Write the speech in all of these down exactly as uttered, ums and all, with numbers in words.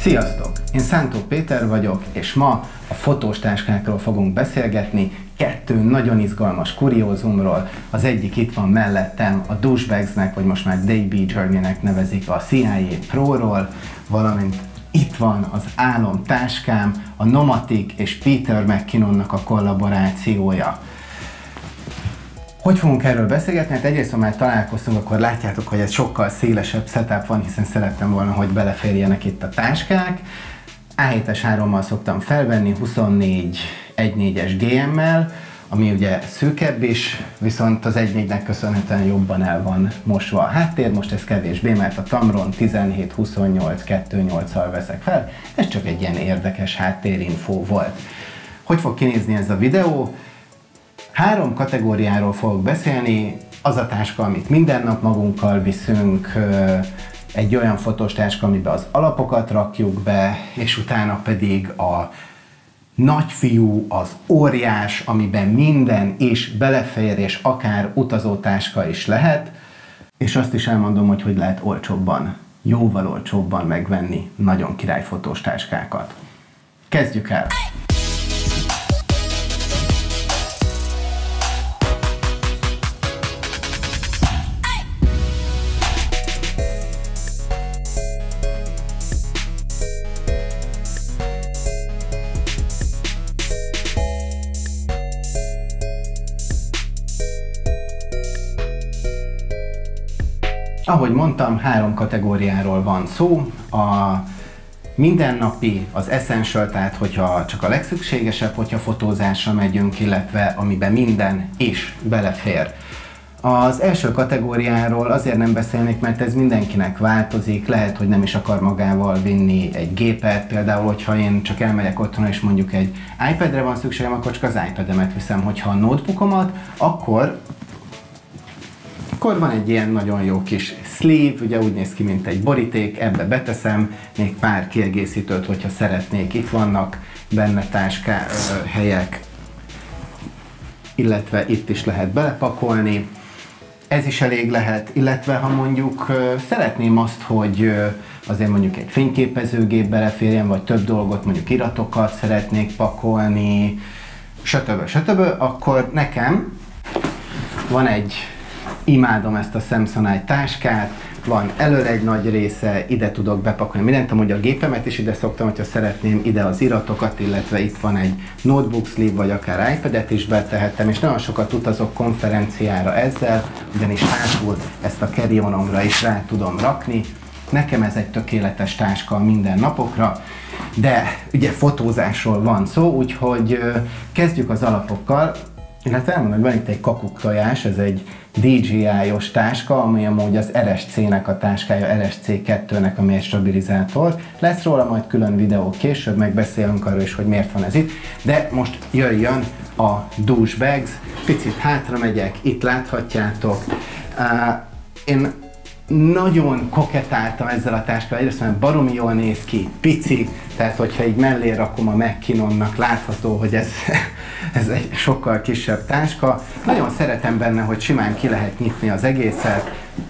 Sziasztok! Én Szántó Péter vagyok, és ma a fotós táskákról fogunk beszélgetni, kettő nagyon izgalmas kuriózumról. Az egyik itt van mellettem, a douchebagsnek, vagy most már Davey Journey-nek nevezik, a C I A Pro-ról, valamint itt van az álomtáskám, a Nomatic és Peter McKinnonnak a kollaborációja. Hogy fogunk erről beszélgetni? Hát egyrészt, ha már találkoztunk, akkor látjátok, hogy ez sokkal szélesebb setup van, hiszen szerettem volna, hogy beleférjenek itt a táskák. á hétes hárommal szoktam felvenni, huszonnégy egy négyes gé emmel, ami ugye szűkebb is, viszont az egy négynek köszönhetően jobban el van mosva a háttér. Most ez kevésbé, mert a Tamron tizenhét huszonnyolc kettőnyolccal veszek fel. Ez csak egy ilyen érdekes háttérinfó volt. Hogy fog kinézni ez a videó? Három kategóriáról fogok beszélni. Az a táska, amit minden nap magunkkal viszünk, egy olyan fotós táska, amiben az alapokat rakjuk be, és utána pedig a nagyfiú, az óriás, amiben minden is belefér, és akár utazótáska is lehet. És azt is elmondom, hogy hogy lehet olcsóbban, jóval olcsóbban megvenni nagyon király fotós táskákat. Kezdjük el! Ahogy mondtam, három kategóriáról van szó. A mindennapi, az essential, tehát hogyha csak a legszükségesebb, hogyha fotózásra megyünk, illetve amiben minden is belefér. Az első kategóriáról azért nem beszélnék, mert ez mindenkinek változik, lehet, hogy nem is akar magával vinni egy gépet, például, hogyha én csak elmegyek otthon és mondjuk egy iPadre van szükségem, akkor csak az iPademet viszem, hogyha a notebookomat, akkor Akkor van egy ilyen nagyon jó kis sleeve, ugye úgy néz ki, mint egy boríték, ebbe beteszem még pár kiegészítőt, hogyha szeretnék. Itt vannak benne táská helyek, illetve itt is lehet belepakolni. Ez is elég lehet, illetve ha mondjuk szeretném azt, hogy azért mondjuk egy fényképezőgép beleférjen, vagy több dolgot, mondjuk iratokat szeretnék pakolni, stb. stb. Akkor nekem van egy imádom ezt a Samsonite táskát, van elől egy nagy része, ide tudok bepakolni mindent, amúgy a gépemet is ide szoktam, hogyha szeretném, ide az iratokat, illetve itt van egy notebook sleeve, vagy akár iPadet is betehettem, és nagyon sokat utazok konferenciára ezzel, ugyanis hátul ezt a carry-onomra is rá tudom rakni. Nekem ez egy tökéletes táska minden napokra, de ugye fotózásról van szó, úgyhogy kezdjük az alapokkal. Illetve elmondom, hogy van itt egy kakuktojás, ez egy dé jé i-os táska, ami amúgy az er es cé-nek a táskája, er es cé kettőnek, ami egy stabilizátor. Lesz róla majd külön videó később, meg beszélünk arról is, hogy miért van ez itt. De most jöjjön a douchebags. Picit hátra megyek, itt láthatjátok. Uh, én nagyon koketáltam ezzel a táskával, egyrészt mert baromi jól néz ki, pici, tehát hogyha így mellé rakom a McKinnonnak, látható, hogy ez, ez egy sokkal kisebb táska. Nagyon szeretem benne, hogy simán ki lehet nyitni az egészet,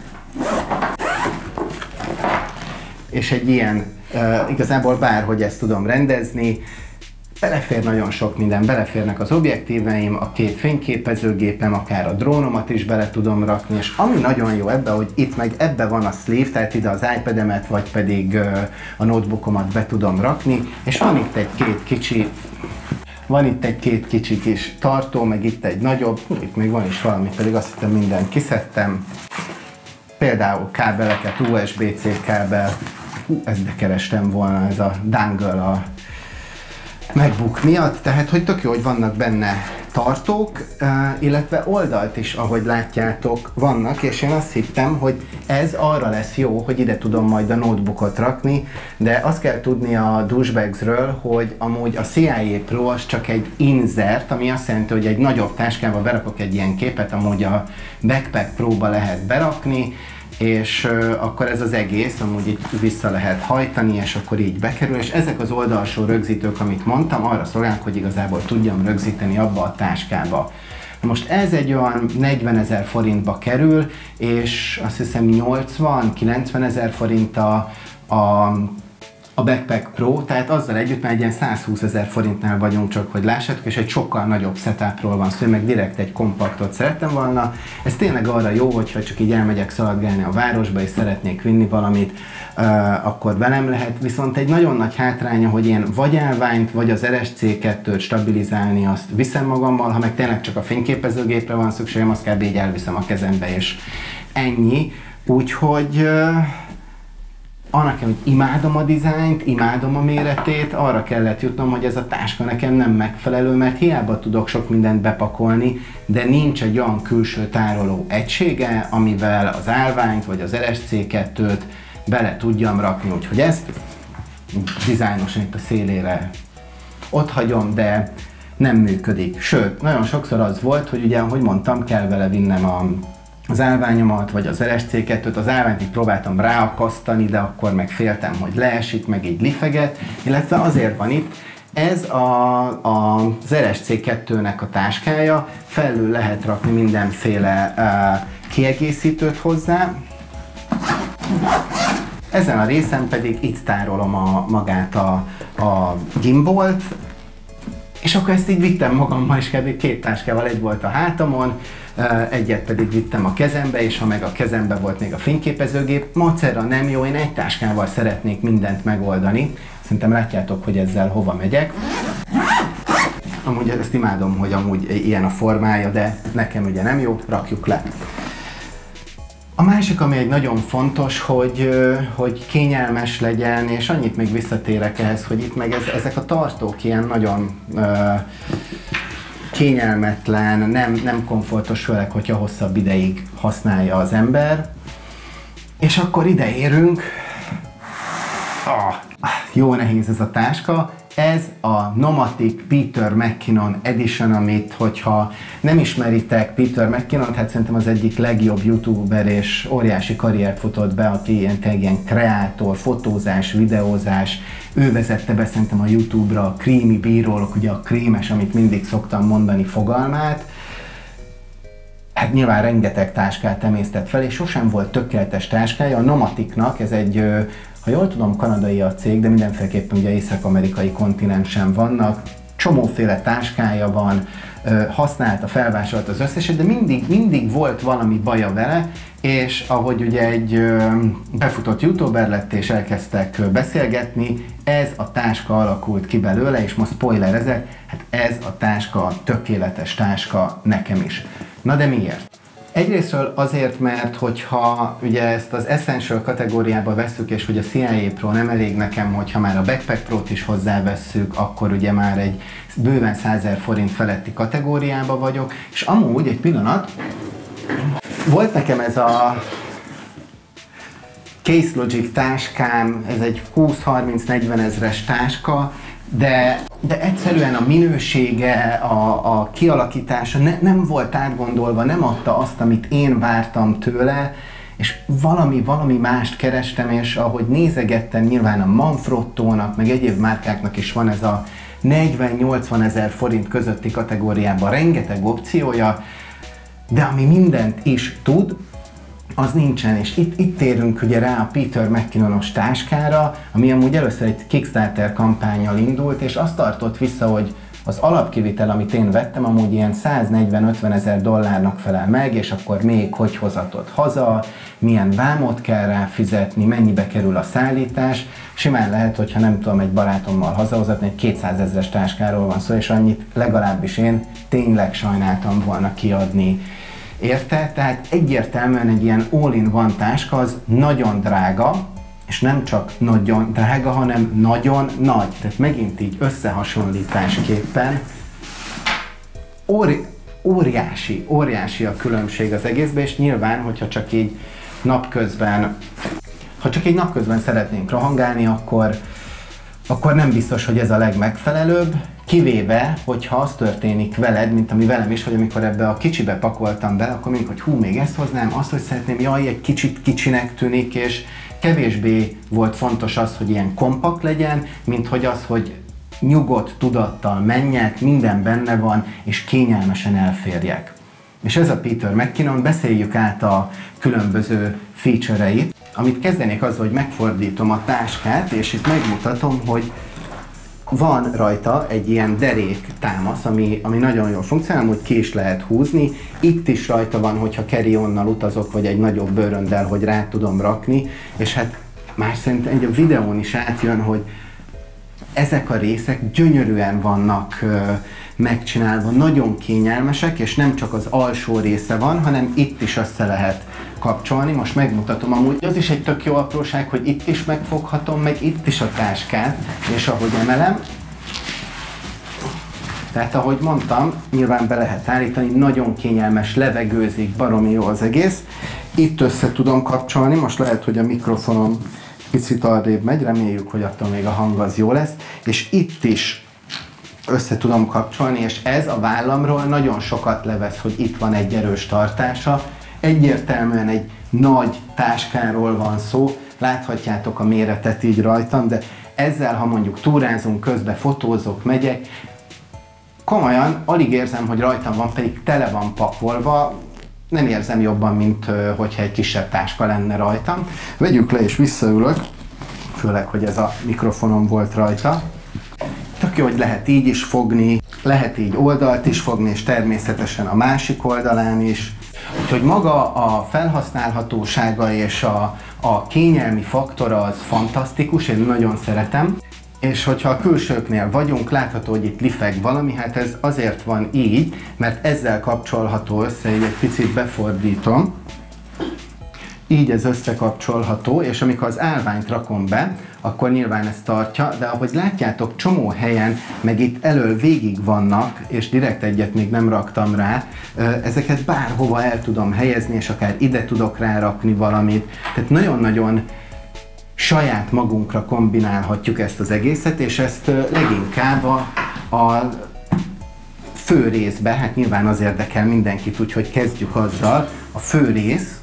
és egy ilyen, uh, igazából bárhogy ezt tudom rendezni. Belefér nagyon sok minden, beleférnek az objektíveim, a két fényképezőgépem, akár a drónomat is bele tudom rakni, és ami nagyon jó ebbe, hogy itt meg ebbe van a sleeve, tehát ide az iPademet, vagy pedig uh, a notebookomat be tudom rakni, és van itt egy két kicsi, van itt egy két kicsi kis tartó, meg itt egy nagyobb, itt még van is valami, pedig azt hittem mindent kiszedtem, például kábeleket, u es bé cé kábel, hú, ezt bekerestem volna, ez a dangle a MacBook miatt, tehát hogy tök jó, hogy vannak benne tartók, illetve oldalt is, ahogy látjátok, vannak, és én azt hittem, hogy ez arra lesz jó, hogy ide tudom majd a notebookot rakni, de azt kell tudni a douchebagsről, hogy amúgy a C I A Pro az csak egy insert, ami azt jelenti, hogy egy nagyobb táskába berakok egy ilyen képet, amúgy a Backpack Pro-ba lehet berakni, és uh, akkor ez az egész amúgy így vissza lehet hajtani, és akkor így bekerül, és ezek az oldalsó rögzítők, amit mondtam, arra szolgálnak, hogy igazából tudjam rögzíteni abba a táskába. Most ez egy olyan negyvenezer forintba kerül, és azt hiszem nyolcvan-kilencven ezer forint a, a a Backpack Pro, tehát azzal együtt már egy ilyen százhúszezer forintnál vagyunk csak, hogy lássátok, és egy sokkal nagyobb setupról van szó, meg direkt egy kompaktot szerettem volna. Ez tényleg arra jó, hogyha csak így elmegyek szaladgálni a városba, és szeretnék vinni valamit, uh, akkor velem lehet. Viszont egy nagyon nagy hátránya, hogy én vagy állványt, vagy az er es cé kettőt stabilizálni, azt viszem magammal, ha meg tényleg csak a fényképezőgépre van szükségem, azt kb. Így elviszem a kezembe, és ennyi. Úgyhogy uh, annak, hogy imádom a dizájnt, imádom a méretét, arra kellett jutnom, hogy ez a táska nekem nem megfelelő, mert hiába tudok sok mindent bepakolni, de nincs egy olyan külső tároló egysége, amivel az állványt vagy az er es cé kettőt bele tudjam rakni, úgyhogy ezt dizájnosan itt a szélére ott hagyom, de nem működik. Sőt, nagyon sokszor az volt, hogy ugye, ahogy mondtam, kell vele vinnem a az állványomat, vagy az er es cé kettőt, az állványt így próbáltam ráakasztani, de akkor meg féltem, hogy leesik, meg így lifeget, illetve azért van itt, ez a, a, az er es cé kettőnek a táskája, felül lehet rakni mindenféle uh, kiegészítőt hozzá. Ezen a részen pedig itt tárolom a, magát a, a gimbalt, és akkor ezt így vittem magammal, és kb. Két táskával, egy volt a hátamon, egyet pedig vittem a kezembe, és ha meg a kezembe volt még a fényképezőgép, macera nem jó, én egy táskával szeretnék mindent megoldani. Szerintem látjátok, hogy ezzel hova megyek. Amúgy ezt imádom, hogy amúgy ilyen a formája, de nekem ugye nem jó, rakjuk le. A másik, ami egy nagyon fontos, hogy, hogy kényelmes legyen, és annyit még visszatérek ehhez, hogy itt meg ez, ezek a tartók ilyen nagyon uh, kényelmetlen, nem, nem komfortos, főleg, hogyha hosszabb ideig használja az ember. És akkor ide érünk. Ah, jó nehéz ez a táska. Ez a Nomatic Peter McKinnon Edition, amit, hogyha nem ismeritek Peter McKinnont, hát szerintem az egyik legjobb youtuber, és óriási karriert futott be, aki ilyen, ilyen kreátor, fotózás, videózás. Ő vezette be szerintem a YouTube-ra a Creamy B-roll, ugye a krémes, amit mindig szoktam mondani fogalmát. Hát nyilván rengeteg táskát emésztett fel, és sosem volt tökéletes táskája. A Nomaticnak ez egy, ha jól tudom, kanadai a cég, de mindenféleképpen ugye észak-amerikai kontinensen vannak. Csomóféle táskája van, használta, felvásárolt az összeset, de mindig, mindig volt valami baja vele, és ahogy ugye egy befutott youtuber lett, és elkezdtek beszélgetni, ez a táska alakult ki belőle, és most spoilerezek, hát ez a táska a tökéletes táska nekem is. Na de miért? Egyrésztről azért, mert hogyha ugye ezt az Essential kategóriába vesszük, és hogy a cé i á Pro nem elég nekem, hogyha már a Backpack Pro-t is hozzávesszük, akkor ugye már egy bőven százezer forint feletti kategóriába vagyok, és amúgy egy pillanat, volt nekem ez a Case Logic táskám, ez egy húsz-harminc-negyven ezres táska, de, de egyszerűen a minősége, a, a kialakítása ne, nem volt átgondolva, nem adta azt, amit én vártam tőle, és valami, valami mást kerestem, és ahogy nézegettem, nyilván a Manfrottónak, meg egyéb márkáknak is van ez a negyven-nyolcvan ezer forint közötti kategóriában rengeteg opciója, de ami mindent is tud, az nincsen, és itt, itt térünk ugye rá a Peter McKinnon-os táskára, ami amúgy először egy Kickstarter kampánnyal indult, és azt tartott vissza, hogy az alapkivitel, amit én vettem, amúgy ilyen száznegyven-ötven ezer dollárnak felel meg, és akkor még hogy hozatod haza, milyen vámot kell rá fizetni, mennyibe kerül a szállítás. Simán lehet, hogyha nem tudom, egy barátommal hazahozatni, egy kétszázezres táskáról van szó, és annyit legalábbis én tényleg sajnáltam volna kiadni. Érte? Tehát egyértelműen egy ilyen all-in-one táska az nagyon drága, és nem csak nagyon drága, hanem nagyon nagy. Tehát megint így összehasonlításképpen óri óriási, óriási a különbség az egészben, és nyilván, hogyha csak így napközben, ha csak így napközben szeretnénk rohangálni, akkor, akkor nem biztos, hogy ez a legmegfelelőbb. Kivéve, hogyha az történik veled, mint ami velem is, hogy amikor ebbe a kicsibe pakoltam bele, akkor mindig, hogy hú, még ezt hoznám, azt, hogy szeretném, jaj, egy kicsit kicsinek tűnik, és kevésbé volt fontos az, hogy ilyen kompakt legyen, mint hogy az, hogy nyugodt tudattal menjek, minden benne van, és kényelmesen elférjek. És ez a Peter McKinnon, beszéljük át a különböző feature-eit. Amit kezdenék azzal, hogy megfordítom a táskát, és itt megmutatom, hogy van rajta egy ilyen derék támasz, ami, ami nagyon jól funkcionál, hogy ki is lehet húzni. Itt is rajta van, hogyha carry-onnal utazok, vagy egy nagyobb bőröndel, hogy rá tudom rakni, és hát már szerintem egy a videón is átjön, hogy ezek a részek gyönyörűen vannak ö, megcsinálva, nagyon kényelmesek, és nem csak az alsó része van, hanem itt is össze lehet kapcsolni. Most megmutatom, amúgy az is egy tök jó apróság, hogy itt is megfoghatom, meg itt is a táskát, és ahogy emelem, tehát ahogy mondtam, nyilván be lehet állítani, nagyon kényelmes, levegőzik, baromi jó az egész. Itt össze tudom kapcsolni, most lehet, hogy a mikrofonom picit arrébb megy, reméljük, hogy attól még a hang az jó lesz, és itt is össze tudom kapcsolni, és ez a vállamról nagyon sokat levesz, hogy itt van egy erős tartása. Egyértelműen egy nagy táskáról van szó, láthatjátok a méretet így rajtam, de ezzel, ha mondjuk túrázunk, közben fotózok, megyek, komolyan alig érzem, hogy rajtam van, pedig tele van pakolva, nem érzem jobban, mint hogyha egy kisebb táska lenne rajtam. Vegyük le és visszaülök, főleg, hogy ez a mikrofonom volt rajta. Tök jó, hogy lehet így is fogni, lehet így oldalt is fogni, és természetesen a másik oldalán is. Úgyhogy maga a felhasználhatósága és a, a kényelmi faktora az fantasztikus, én nagyon szeretem. És hogyha a külsőknél vagyunk, látható, hogy itt lifeg valami, hát ez azért van így, mert ezzel kapcsolható össze, így egy picit befordítom. Így ez összekapcsolható, és amikor az állványt rakom be, akkor nyilván ez tartja, de ahogy látjátok, csomó helyen, meg itt elől végig vannak, és direkt egyet még nem raktam rá, ezeket bárhova el tudom helyezni, és akár ide tudok rárakni valamit. Tehát nagyon-nagyon saját magunkra kombinálhatjuk ezt az egészet, és ezt leginkább a, a fő részbe, hát nyilván az érdekel mindenkit, úgyhogy kezdjük azzal. A fő rész.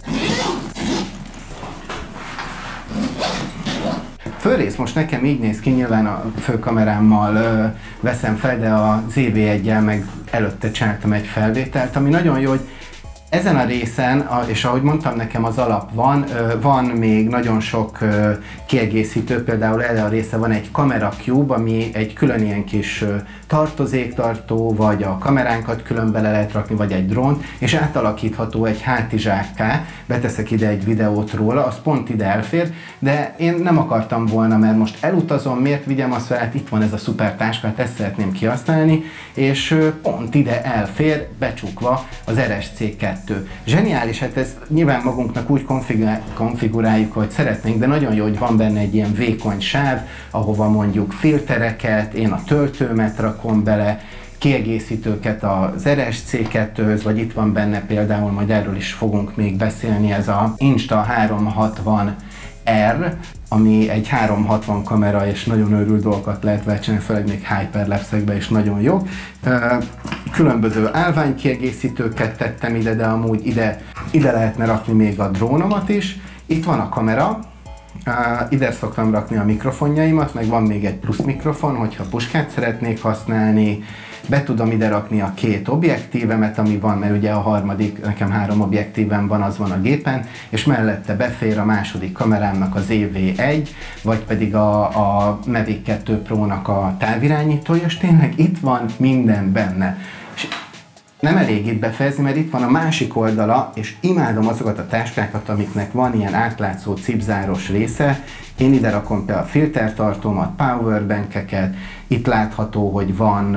Főrész most nekem így néz ki, nyilván a főkamerámmal ö, veszem fel, de a zé vé egyel meg előtte csináltam egy felvételt, ami nagyon jó, hogy ezen a részen, és ahogy mondtam, nekem az alap van, van még nagyon sok kiegészítő, például erre a része van egy Camera Cube, ami egy külön ilyen kis tartozéktartó, vagy a kameránkat külön bele lehet rakni, vagy egy drón, és átalakítható egy hátizsákká, beteszek ide egy videót róla, az pont ide elfér, de én nem akartam volna, mert most elutazom, miért vigyem azt fel, hát itt van ez a szuper táska, hát ezt szeretném kihasználni, és pont ide elfér, becsukva az er es cé kettő. Zseniális, hát ezt nyilván magunknak úgy konfiguráljuk, hogy szeretnénk, de nagyon jó, hogy van benne egy ilyen vékony sáv, ahova mondjuk filtereket, én a töltőmet rakom bele, kiegészítőket az er es cé kettőhöz, vagy itt van benne például, majd erről is fogunk még beszélni, ez a Insta háromszázhatvan R, ami egy háromszázhatvan kamera, és nagyon őrült dolgokat lehet vele csinálni, főleg még hyperlapse-ekben is nagyon jó. Különböző állványkiegészítőket tettem ide, de amúgy ide, ide lehetne rakni még a drónomat is. Itt van a kamera, ide szoktam rakni a mikrofonjaimat, meg van még egy plusz mikrofon, hogyha puskát szeretnék használni. Be tudom ide rakni a két objektívemet, ami van, mert ugye a harmadik, nekem három objektívem van, az van a gépen, és mellette befér a második kamerámnak az é vé egy, vagy pedig a, a Mavic kettő Pro-nak a távirányítója, és tényleg itt van minden benne. És nem elég itt befejezni, mert itt van a másik oldala, és imádom azokat a táskákat, amiknek van ilyen átlátszó cipzáros része. Én ide rakom be a filtertartómat, powerbankeket, itt látható, hogy van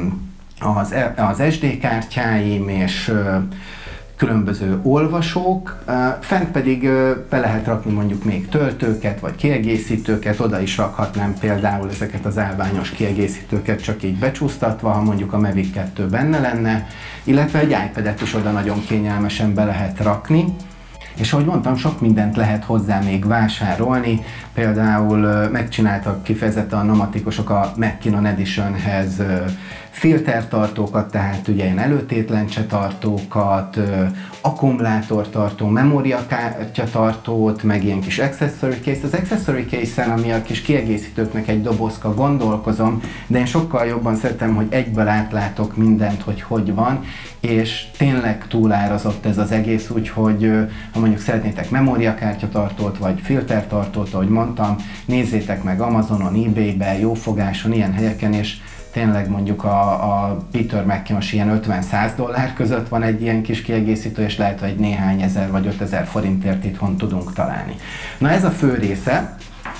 az, az es dé kártyáim és különböző olvasók, fent pedig be lehet rakni mondjuk még töltőket vagy kiegészítőket, oda is rakhatnám például ezeket az állványos kiegészítőket csak így becsúsztatva, ha mondjuk a Mavic kettő benne lenne, illetve egy iPad-et is oda nagyon kényelmesen be lehet rakni. És ahogy mondtam, sok mindent lehet hozzá még vásárolni, például megcsináltak kifejezetten a nomatikusok a Mackinnon Editionhez filtertartókat, tehát ugye ilyen előtétlencsetartókat, akkumulátortartó, memóriakártyatartót, meg ilyen kis accessory case. Az accessory case-en, ami a kis kiegészítőknek egy dobozka, gondolkozom, de én sokkal jobban szeretem, hogy egyből átlátok mindent, hogy hogy van, és tényleg túlárazott ez az egész, úgyhogy ha mondjuk szeretnétek memóriakártyatartót, vagy filtertartót, ahogy mondtam, nézzétek meg Amazonon, eBay-ben, jófogáson, ilyen helyeken, és tényleg mondjuk a, a Peter Macintosh ilyen ötven-száz dollár között van egy ilyen kis kiegészítő, és lehet, hogy néhány ezer vagy ötezer forintért itthon tudunk találni. Na ez a fő része,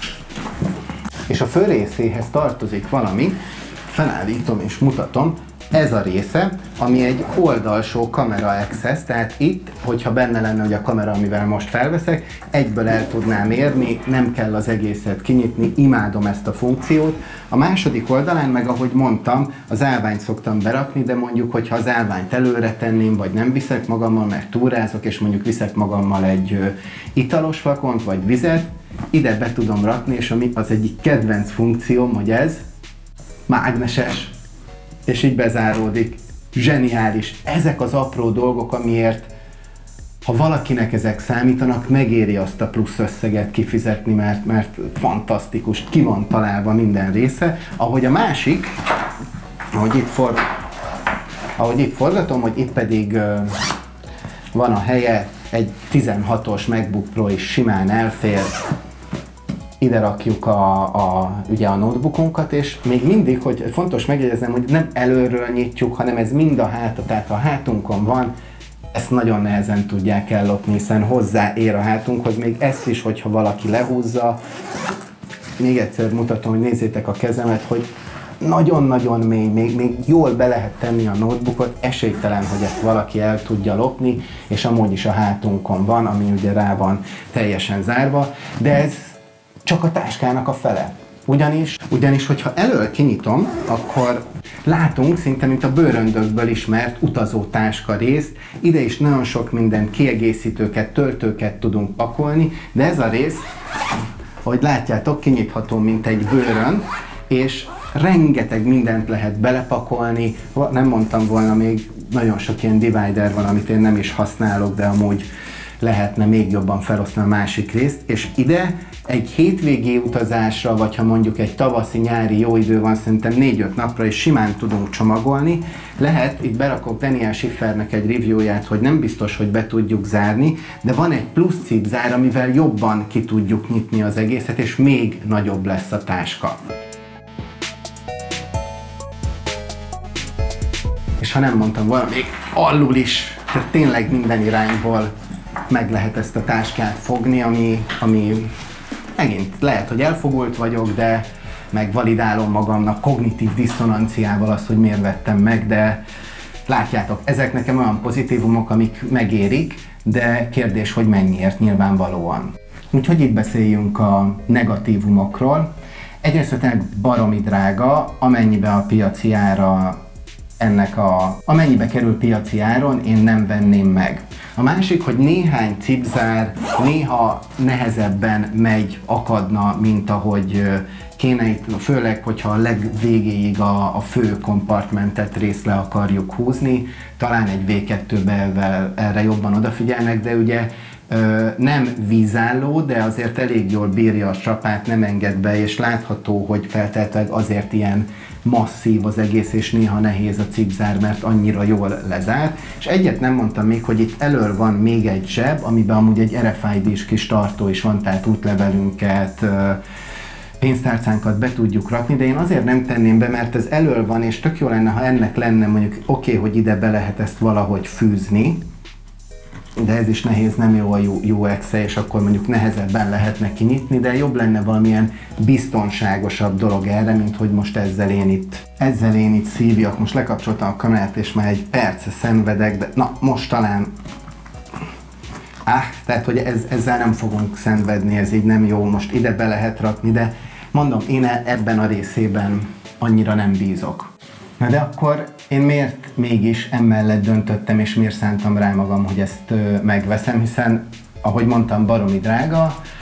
és a fő részéhez tartozik valami, felállítom és mutatom, ez a része, ami egy oldalsó kamera access, tehát itt, hogyha benne lenne hogy a kamera, amivel most felveszek, egyből el tudnám érni, nem kell az egészet kinyitni, imádom ezt a funkciót. A második oldalán meg, ahogy mondtam, az állványt szoktam berakni, de mondjuk, hogyha az állványt előre tenném, vagy nem viszek magammal, mert túrázok, és mondjuk viszek magammal egy ö, italos flakont, vagy vizet, ide be tudom rakni, és ami az egyik kedvenc funkcióm, hogy ez mágneses, és így bezáródik. Zseniális. Ezek az apró dolgok, amiért, ha valakinek ezek számítanak, megéri azt a plusz összeget kifizetni, mert, mert fantasztikus, ki van találva minden része. Ahogy a másik, ahogy itt, for, ahogy itt forgatom, hogy itt pedig uh, van a helye, egy tizenhatos MacBook Pro is simán elfér. Ide rakjuk a, a, ugye a notebookunkat, és még mindig, hogy fontos megjegyeznem, hogy nem előről nyitjuk, hanem ez mind a háta, tehát ha a hátunkon van, ezt nagyon nehezen tudják ellopni, hiszen hozzáér a hátunkhoz, még ezt is, hogyha valaki lehúzza. Még egyszer mutatom, hogy nézzétek a kezemet, hogy nagyon-nagyon mély, még, még jól be lehet tenni a notebookot, esélytelen, hogy ezt valaki el tudja lopni, és amúgy is a hátunkon van, ami ugye rá van teljesen zárva, de ez csak a táskának a fele. Ugyanis, ugyanis, hogyha elől kinyitom, akkor látunk szinte, mint a bőröndökből ismert utazótáska részt. Ide is nagyon sok minden kiegészítőket, töltőket tudunk pakolni, de ez a rész, ahogy látjátok, kinyitható, mint egy bőrönd, és rengeteg mindent lehet belepakolni. Nem mondtam volna, még nagyon sok ilyen divider van, amit én nem is használok, de amúgy lehetne még jobban felosztani a másik részt, és ide egy hétvégi utazásra, vagy ha mondjuk egy tavaszi-nyári jó idő van, szerintem négy-öt napra is simán tudunk csomagolni. Lehet, itt berakok Daniel Schiffernek egy reviewját, hogy nem biztos, hogy be tudjuk zárni, de van egy plusz cipzár, amivel jobban ki tudjuk nyitni az egészet, és még nagyobb lesz a táska. És ha nem mondtam volna, még alul is, tehát tényleg minden irányból meg lehet ezt a táskát fogni, ami, ami megint lehet, hogy elfogult vagyok, de meg validálom magamnak kognitív diszonanciával azt, hogy miért vettem meg, de látjátok, ezek nekem olyan pozitívumok, amik megérik, de kérdés, hogy mennyiért nyilvánvalóan. Úgyhogy itt beszéljünk a negatívumokról. Egyrészt tényleg baromi drága, amennyibe a piaci ára ennek a, amennyibe kerül piaci áron, én nem venném meg. A másik, hogy néhány cipzár néha nehezebben megy, akadna, mint ahogy kéne itt, főleg, hogyha a legvégéig a, a fő kompartmentet részt le akarjuk húzni. Talán egy vé kettőben erre jobban odafigyelnek, de ugye ö, nem vízálló, de azért elég jól bírja a csapát, nem enged be, és látható, hogy feltétlenül azért ilyen masszív az egész, és néha nehéz a cipzár, mert annyira jól lezár. És egyet nem mondtam még, hogy itt elől van még egy zseb, amiben amúgy egy er ef i dés kis tartó is van, tehát útlevelünket, pénztárcánkat be tudjuk rakni, de én azért nem tenném be, mert ez elől van, és tök jó lenne, ha ennek lenne mondjuk oké, okay, hogy ide be lehet ezt valahogy fűzni, de ez is nehéz, nem jó a u iksz-e, és akkor mondjuk nehezebben lehetne kinyitni, de jobb lenne valamilyen biztonságosabb dolog erre, mint hogy most ezzel én itt, ezzel én itt szívjak. Most lekapcsoltam a kamerát, és már egy perce szenvedek, de na, most talán áh, tehát, hogy ez, ezzel nem fogunk szenvedni, ez így nem jó, most ide be lehet rakni, de mondom, én ebben a részében annyira nem bízok. Na de akkor én miért mégis emellett döntöttem, és miért szántam rá magam, hogy ezt ö, megveszem, hiszen, ahogy mondtam, baromi drága,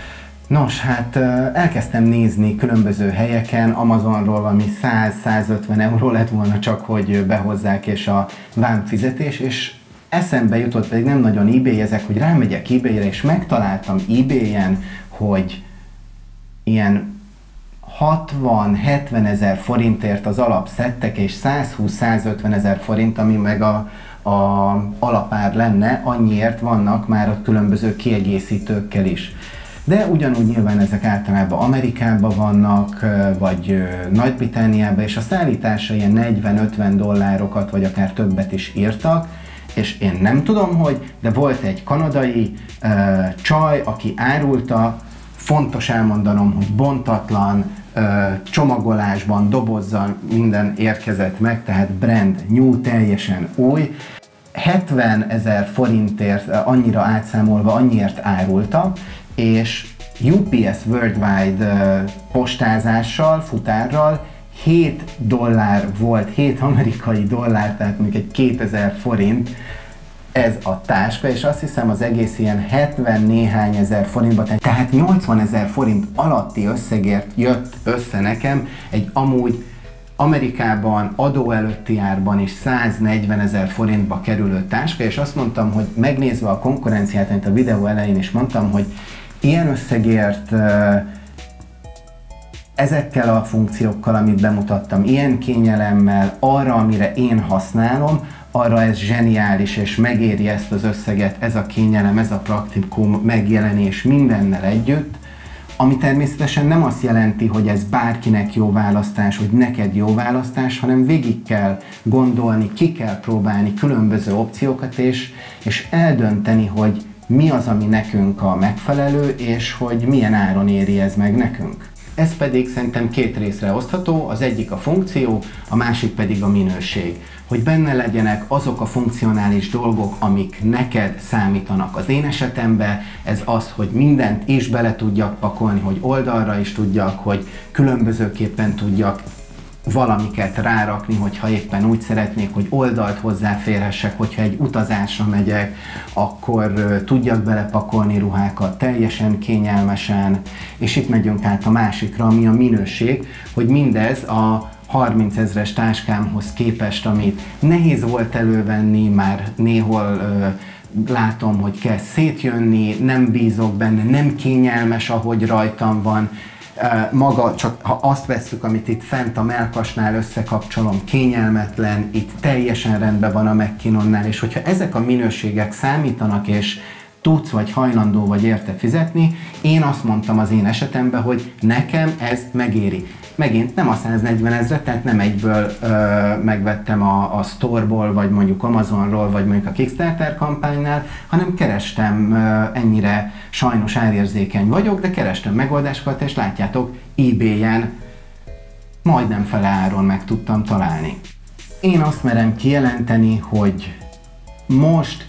Nos, hát elkezdtem nézni különböző helyeken, Amazonról valami száz-százötven euró lett volna csak, hogy behozzák és a vámfizetés, és eszembe jutott, pedig nem nagyon eBay-ezek, hogy rámegyek eBay-re, és megtaláltam eBay-en, hogy ilyen hatvan-hetven ezer forintért az alapszettek, és százhúsz-százötven ezer forint, ami meg a, a alapár lenne, annyiért vannak már ott különböző kiegészítőkkel is. De ugyanúgy nyilván ezek általában Amerikában vannak, vagy Nagy-Britanniában, és a szállítása ilyen negyven-ötven dollárokat, vagy akár többet is írtak, és én nem tudom, hogy, de volt egy kanadai uh, csaj, aki árulta, fontos elmondanom, hogy bontatlan, uh, csomagolásban, dobozzal minden érkezett meg, tehát brand new, teljesen új, hetven ezer forintért uh, annyira átszámolva, annyiért árulta, és U P S Worldwide uh, postázással, futárral hét dollár volt, hét amerikai dollár, tehát mondjuk egy kétezer forint ez a táska, és azt hiszem az egész ilyen hetven néhány ezer forintba, tehát nyolcvan ezer forint alatti összegért jött össze nekem egy amúgy Amerikában adó előtti árban is száznegyven ezer forintba kerülő táska, és azt mondtam, hogy megnézve a konkurenciát, amit a videó elején is mondtam, hogy ilyen összegért ezekkel a funkciókkal, amit bemutattam, ilyen kényelemmel, arra, amire én használom, arra ez zseniális, és megéri ezt az összeget, ez a kényelem, ez a praktikum megjelenés mindennel együtt, ami természetesen nem azt jelenti, hogy ez bárkinek jó választás, hogy neked jó választás, hanem végig kell gondolni, ki kell próbálni különböző opciókat, és, és eldönteni, hogy mi az, ami nekünk a megfelelő, és hogy milyen áron éri ez meg nekünk. Ez pedig szerintem két részre osztható, az egyik a funkció, a másik pedig a minőség. Hogy benne legyenek azok a funkcionális dolgok, amik neked számítanak. Az én esetemben ez az, hogy mindent is bele tudjak pakolni, hogy oldalra is tudjak, hogy különbözőképpen tudjak valamiket rárakni, hogyha éppen úgy szeretnék, hogy oldalt hozzáférhessek, hogyha egy utazásra megyek, akkor tudjak belepakolni ruhákat teljesen kényelmesen, és itt megyünk át a másikra, ami a minőség, hogy mindez a harminc ezres táskámhoz képest, amit nehéz volt elővenni, már néhol ö, látom, hogy kell szétjönni, nem bízok benne, nem kényelmes, ahogy rajtam van, maga, csak ha azt vesszük, amit itt fent a mellkasnál összekapcsolom, kényelmetlen, itt teljesen rendben van a McKinnonnál, és hogyha ezek a minőségek számítanak, és tudsz vagy hajlandó vagy érte fizetni, én azt mondtam az én esetemben, hogy nekem ez megéri. Megint nem a száznegyven ezret, tehát nem egyből ö, megvettem a, a Store-ból, vagy mondjuk Amazonról, vagy mondjuk a Kickstarter kampánynál, hanem kerestem, ö, ennyire sajnos árérzékeny vagyok, de kerestem megoldásokat, és látjátok, eBay-en majdnem fele áron meg tudtam találni. Én azt merem kijelenteni, hogy most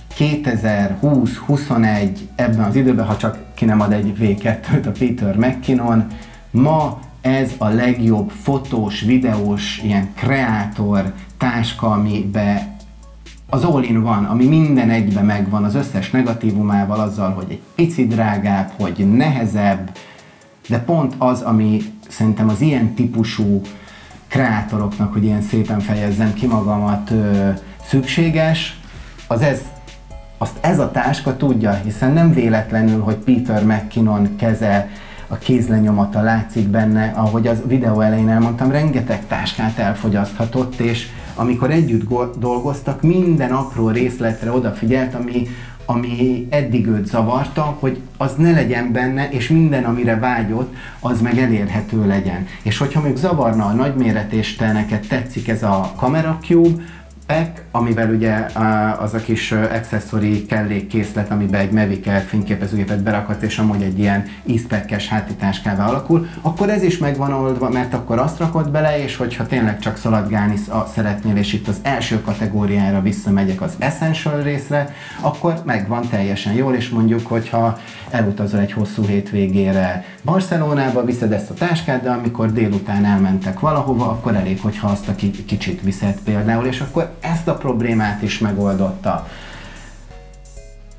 kétezer-húsz-huszonegy ebben az időben, ha csak ki nem ad egy vé kettőt a Peter McKinnon, ma ez a legjobb fotós, videós, ilyen kreátor táska, amiben az all-in-one, ami minden egybe megvan, az összes negatívumával, azzal, hogy egy pici drágább, hogy nehezebb, de pont az, ami szerintem az ilyen típusú kreátoroknak, hogy ilyen szépen fejezzem ki magamat, ö, szükséges, az ez, azt ez a táska tudja, hiszen nem véletlenül, hogy Peter McKinnon keze, a kézlenyomata látszik benne, ahogy az videó elején elmondtam, rengeteg táskát elfogyaszthatott, és amikor együtt dolgoztak, minden apró részletre odafigyelt, ami, ami eddig őt zavarta, hogy az ne legyen benne, és minden, amire vágyott, az meg elérhető legyen. És hogyha még zavarna a nagyméret, és te neked tetszik ez a Camera Cube pack, amivel ugye az a kis accessory kellékkészlet, amiben egy Mavic Air fényképezőgépet berakhat, és amúgy egy ilyen e-speckes hátitáskává alakul, akkor ez is megvan oldva, mert akkor azt rakod bele, és hogyha tényleg csak szaladgálni szeretnél, és itt az első kategóriára visszamegyek, az Essential részre, akkor megvan teljesen jól, és mondjuk, hogyha elutazol egy hosszú hétvégére Barcelonába, viszed ezt a táskát, de amikor délután elmentek valahova, akkor elég, hogyha azt a kicsit viszed például, és akkor ezt a problémát is megoldotta.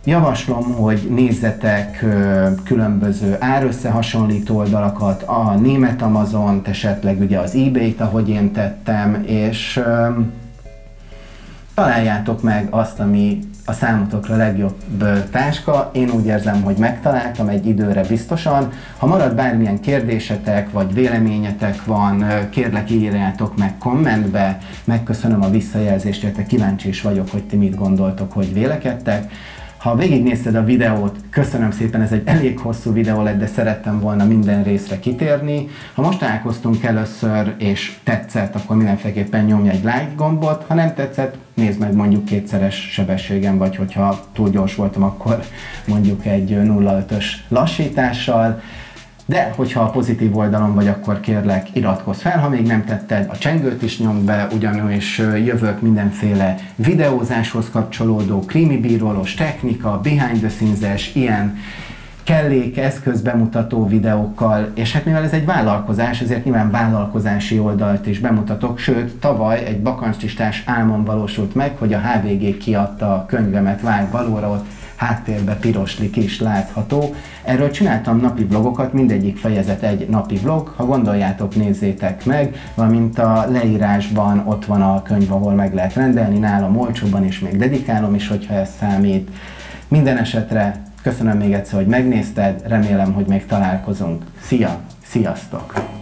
Javaslom, hogy nézzetek különböző árösszehasonlító oldalakat, a német Amazont, esetleg ugye az eBay-t, ahogy én tettem, és találjátok meg azt, ami a számotokra legjobb táska. Én úgy érzem, hogy megtaláltam egy időre biztosan. Ha marad bármilyen kérdésetek, vagy véleményetek van, kérlek írjátok meg kommentbe. Megköszönöm a visszajelzést, illetve kíváncsi is vagyok, hogy ti mit gondoltok, hogy vélekedtek. Ha végignézted a videót, köszönöm szépen, ez egy elég hosszú videó lett, de szerettem volna minden részre kitérni. Ha most találkoztunk először és tetszett, akkor mindenféleképpen nyomj egy like gombot, ha nem tetszett, nézd meg mondjuk kétszeres sebességen, vagy hogyha túl gyors voltam, akkor mondjuk egy nulla ötös lassítással. De hogyha a pozitív oldalon vagy, akkor kérlek iratkozz fel, ha még nem tetted, a csengőt is nyomd be, ugyanis jövök mindenféle videózáshoz kapcsolódó, krimibírólós technika, behind the scenes-es, ilyen kellék, eszköz bemutató videókkal, és hát mivel ez egy vállalkozás, ezért nyilván vállalkozási oldalt is bemutatok, sőt, tavaly egy bakancslistás álmom valósult meg, hogy a há vé gé kiadta a könyvemet Vág valóra, ott háttérbe piroslik is látható. Erről csináltam napi vlogokat, mindegyik fejezet egy napi vlog, ha gondoljátok, nézzétek meg, valamint a leírásban ott van a könyv, ahol meg lehet rendelni, nálam olcsóban is még dedikálom is, hogyha ez számít. Minden esetre köszönöm még egyszer, hogy megnézted, remélem, hogy még találkozunk. Szia! Sziasztok!